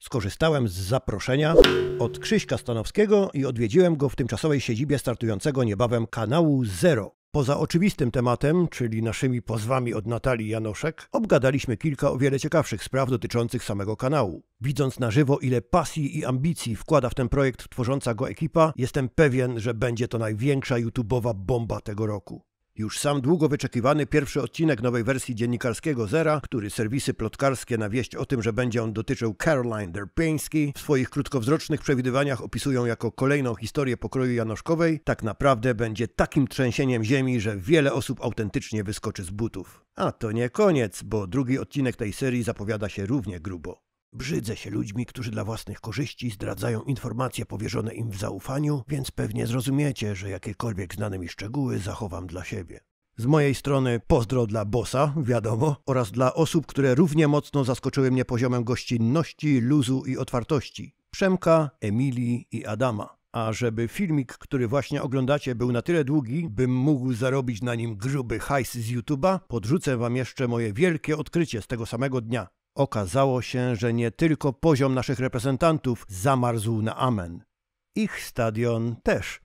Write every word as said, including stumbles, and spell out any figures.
Skorzystałem z zaproszenia od Krzyśka Stanowskiego i odwiedziłem go w tymczasowej siedzibie startującego niebawem kanału Zero. Poza oczywistym tematem, czyli naszymi pozwami od Natalii Janoszek, obgadaliśmy kilka o wiele ciekawszych spraw dotyczących samego kanału. Widząc na żywo, ile pasji i ambicji wkłada w ten projekt tworząca go ekipa, jestem pewien, że będzie to największa YouTube'owa bomba tego roku. Już sam długo wyczekiwany pierwszy odcinek nowej wersji dziennikarskiego Zera, który serwisy plotkarskie na wieść o tym, że będzie on dotyczył Caroline Derpiński, w swoich krótkowzrocznych przewidywaniach opisują jako kolejną historię pokroju janoszkowej, tak naprawdę będzie takim trzęsieniem ziemi, że wiele osób autentycznie wyskoczy z butów. A to nie koniec, bo drugi odcinek tej serii zapowiada się równie grubo. Brzydzę się ludźmi, którzy dla własnych korzyści zdradzają informacje powierzone im w zaufaniu, więc pewnie zrozumiecie, że jakiekolwiek znane mi szczegóły zachowam dla siebie. Z mojej strony pozdro dla bossa, wiadomo, oraz dla osób, które równie mocno zaskoczyły mnie poziomem gościnności, luzu i otwartości. Przemka, Emilii i Adama. A żeby filmik, który właśnie oglądacie, był na tyle długi, bym mógł zarobić na nim gruby hajs z YouTube'a, podrzucę wam jeszcze moje wielkie odkrycie z tego samego dnia. Okazało się, że nie tylko poziom naszych reprezentantów zamarzł na amen. Ich stadion też